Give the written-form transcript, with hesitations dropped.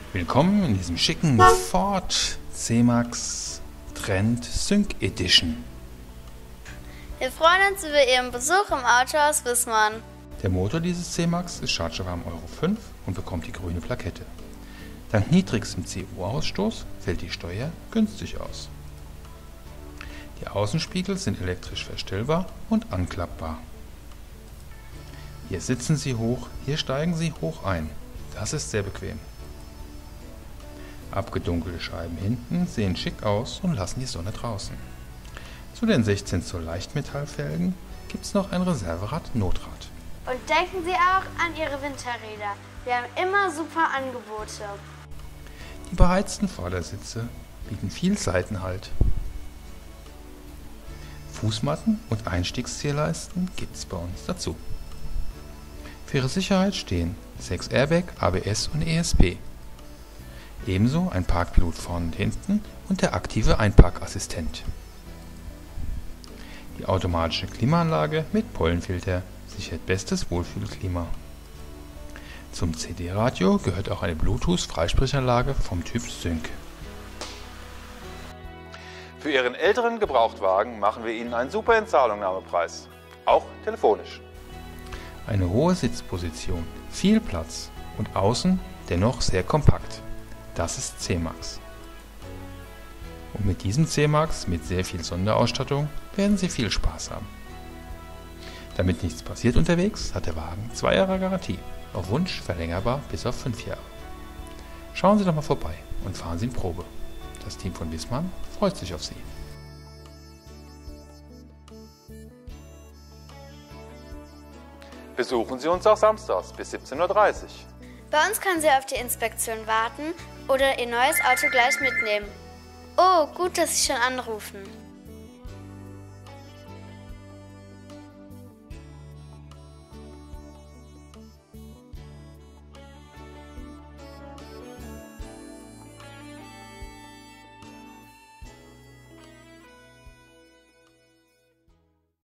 Willkommen in diesem schicken Ford C-Max Trend Sync Edition. Wir freuen uns über Ihren Besuch im Autohaus Wissmann. Der Motor dieses C-Max ist chargewarm Euro 5 und bekommt die grüne Plakette. Dank niedrigstem CO-Ausstoß fällt die Steuer günstig aus. Die Außenspiegel sind elektrisch verstellbar und anklappbar. Hier sitzen Sie hoch, hier steigen Sie hoch ein. Das ist sehr bequem. Abgedunkelte Scheiben hinten sehen schick aus und lassen die Sonne draußen. Zu den 16 Zoll Leichtmetallfelgen gibt es noch ein Reserverad-Notrad. Und denken Sie auch an Ihre Winterräder. Wir haben immer super Angebote. Die beheizten Vordersitze bieten viel Seitenhalt. Fußmatten und Einstiegszierleisten gibt es bei uns dazu. Für Ihre Sicherheit stehen 6 Airbag, ABS und ESP. Ebenso ein Parkpilot vorne und hinten und der aktive Einparkassistent. Die automatische Klimaanlage mit Pollenfilter sichert bestes Wohlfühlklima. Zum CD-Radio gehört auch eine Bluetooth-Freisprechanlage vom Typ Sync. Für Ihren älteren Gebrauchtwagen machen wir Ihnen einen super Entzahlungnahmepreis, auch telefonisch. Eine hohe Sitzposition, viel Platz und außen dennoch sehr kompakt. Das ist C-Max. Und mit diesem C-Max mit sehr viel Sonderausstattung werden Sie viel Spaß haben. Damit nichts passiert unterwegs, hat der Wagen 2 Jahre Garantie, auf Wunsch verlängerbar bis auf 5 Jahre. Schauen Sie doch mal vorbei und fahren Sie in Probe. Das Team von Wissmann freut sich auf Sie. Besuchen Sie uns auch samstags bis 17:30 Uhr. Bei uns können Sie auf die Inspektion warten oder Ihr neues Auto gleich mitnehmen. Oh, gut, dass Sie schon anrufen.